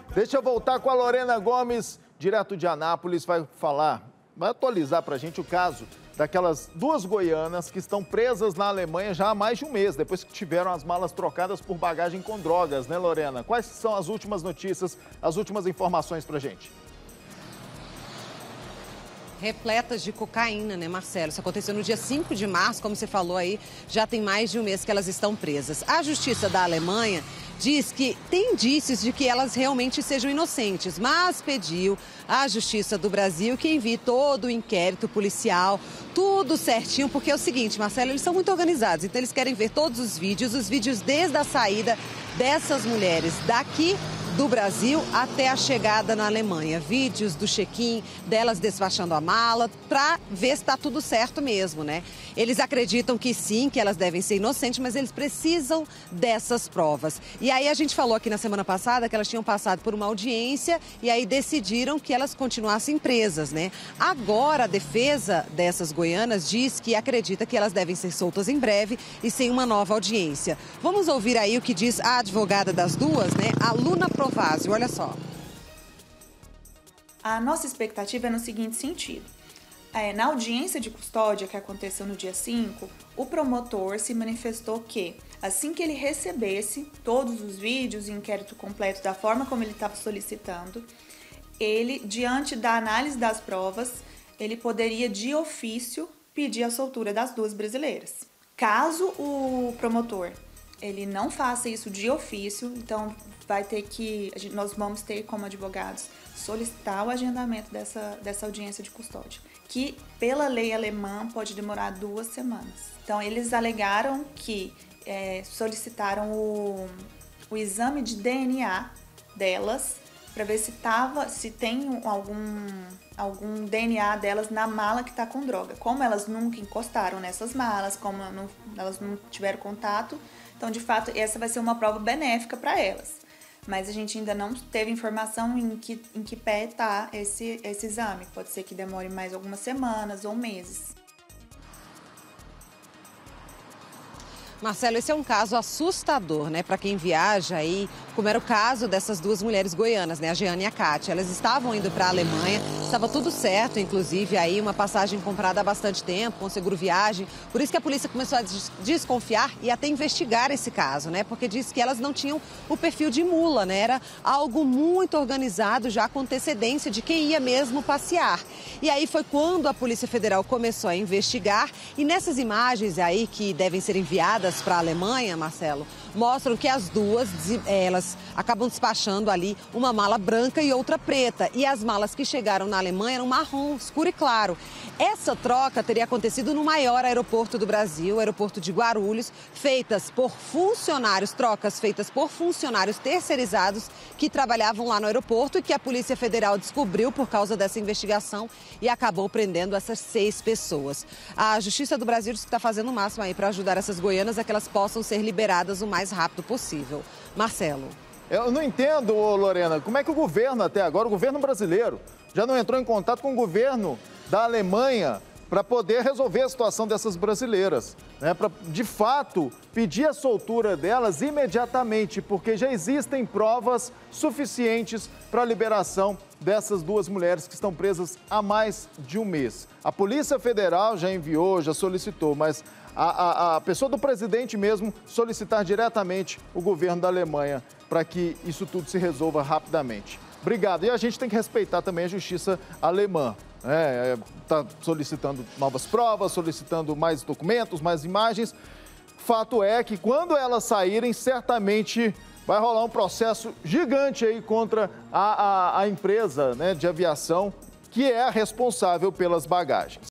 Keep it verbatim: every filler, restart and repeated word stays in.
Deixa eu voltar com a Lorena Gomes, direto de Anápolis, vai falar, vai atualizar para a gente o caso daquelas duas goianas que estão presas na Alemanha já há mais de um mês, depois que tiveram as malas trocadas por bagagem com drogas, né, Lorena? Quais são as últimas notícias, as últimas informações para a gente? Repletas de cocaína, né, Marcelo? Isso aconteceu no dia cinco de março, como você falou aí, já tem mais de um mês que elas estão presas. A Justiça da Alemanha diz que tem indícios de que elas realmente sejam inocentes, mas pediu à Justiça do Brasil que envie todo o inquérito policial, tudo certinho, porque é o seguinte, Marcelo, eles são muito organizados, então eles querem ver todos os vídeos, os vídeos desde a saída dessas mulheres daqui do Brasil até a chegada na Alemanha. Vídeos do check-in, delas despachando a mala, para ver se está tudo certo mesmo, né? Eles acreditam que sim, que elas devem ser inocentes, mas eles precisam dessas provas. E aí a gente falou aqui na semana passada que elas tinham passado por uma audiência e aí decidiram que elas continuassem presas, né? Agora a defesa dessas goianas diz que acredita que elas devem ser soltas em breve e sem uma nova audiência. Vamos ouvir aí o que diz a advogada das duas, né? A Luna Provazio, olha só. A nossa expectativa é no seguinte sentido. É, na audiência de custódia que aconteceu no dia cinco, o promotor se manifestou que, assim que ele recebesse todos os vídeos e inquérito completo da forma como ele estava solicitando, ele, diante da análise das provas, ele poderia de ofício pedir a soltura das duas brasileiras. Caso o promotor ele não faça isso de ofício, então vai ter que, nós vamos ter como advogados solicitar o agendamento dessa, dessa audiência de custódia, que pela lei alemã pode demorar duas semanas. Então eles alegaram que é, solicitaram o, o exame de D N A delas para ver se, tava, se tem algum, algum D N A delas na mala que está com droga. Como elas nunca encostaram nessas malas, como não, elas não tiveram contato, então, de fato, essa vai ser uma prova benéfica para elas. Mas a gente ainda não teve informação em que, em que pé está esse, esse exame. Pode ser que demore mais algumas semanas ou meses. Marcelo, esse é um caso assustador, né, para quem viaja aí, como era o caso dessas duas mulheres goianas, né, a Jeane e a Kátia. Elas estavam indo para a Alemanha, estava tudo certo, inclusive aí uma passagem comprada há bastante tempo, com seguro viagem. Por isso que a polícia começou a desconfiar e até investigar esse caso, né, porque disse que elas não tinham o perfil de mula, né, era algo muito organizado já com antecedência de quem ia mesmo passear. E aí foi quando a Polícia Federal começou a investigar e nessas imagens aí que devem ser enviadas para a Alemanha, Marcelo, mostram que as duas, elas acabam despachando ali uma mala branca e outra preta. E as malas que chegaram na Alemanha eram marrom, escuro e claro. Essa troca teria acontecido no maior aeroporto do Brasil, o aeroporto de Guarulhos, feitas por funcionários, trocas feitas por funcionários terceirizados que trabalhavam lá no aeroporto e que a Polícia Federal descobriu por causa dessa investigação e acabou prendendo essas seis pessoas. A Justiça do Brasil diz que está fazendo o máximo aí para ajudar essas goianas a que elas possam ser liberadas o mais rápido possível. Marcelo. Eu não entendo, Lorena, como é que o governo até agora, o governo brasileiro, já não entrou em contato com o governo da Alemanha para poder resolver a situação dessas brasileiras, né? Para, de fato, pedir a soltura delas imediatamente, porque já existem provas suficientes para a liberação dessas duas mulheres que estão presas há mais de um mês. A Polícia Federal já enviou, já solicitou, mas a, a, a pessoa do presidente mesmo solicitar diretamente o governo da Alemanha para que isso tudo se resolva rapidamente. Obrigado. E a gente tem que respeitar também a justiça alemã. Está solicitando novas provas, solicitando mais documentos, mais imagens. Fato é que quando elas saírem, certamente vai rolar um processo gigante aí contra a, a, a empresa, né, de aviação que é a responsável pelas bagagens.